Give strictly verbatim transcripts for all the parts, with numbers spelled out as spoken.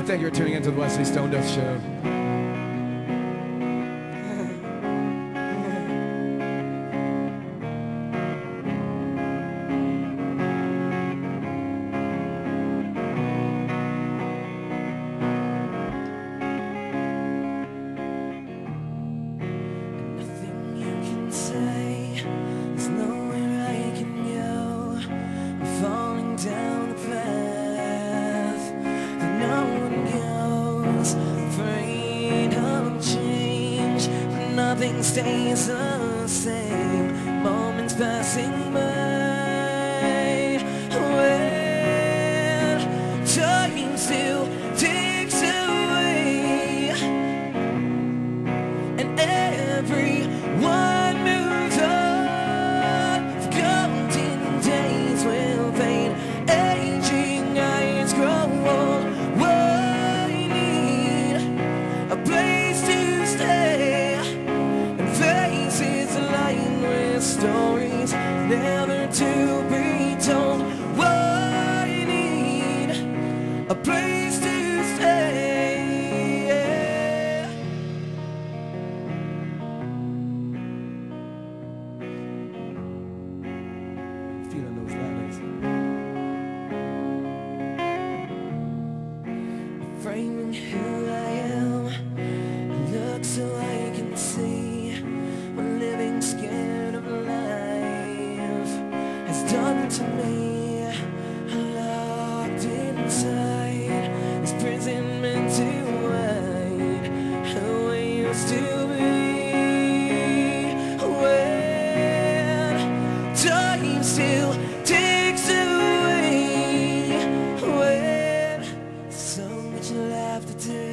We thank you for tuning into the Wesley Stone Death Show. Nothing stays the same, moments passing by, when time still ticks away, and everyone moves on. Forgotten days will fade, aging eyes grow old. I need a place to stay, faces aligned with stories never to be told. I need a place to stay. Feeling those ladders. Framing who I am, look so I can see. Living scared of life has done to me. Locked inside this prison meant to hide who I used to be. When time still takes away, when so much left to do.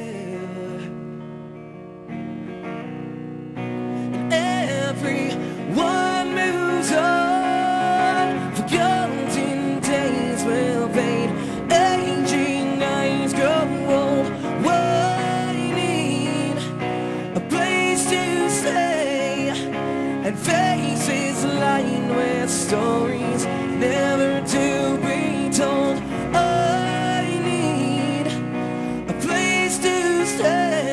Everyone moves on, forgotten days will fade, aging eyes grow old. I need a place to stay, and faces lined with stories never to be told. I need a place to stay.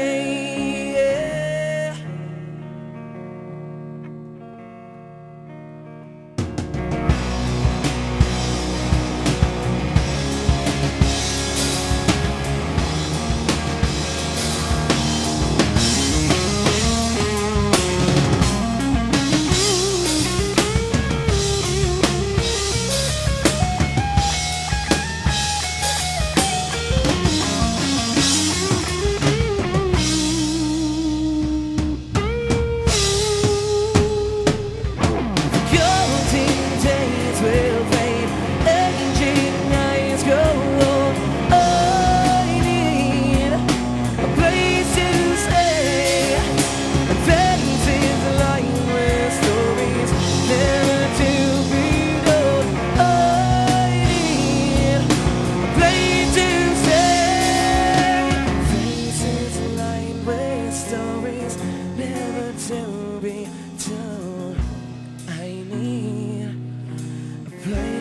Stories never to be told. I need a place.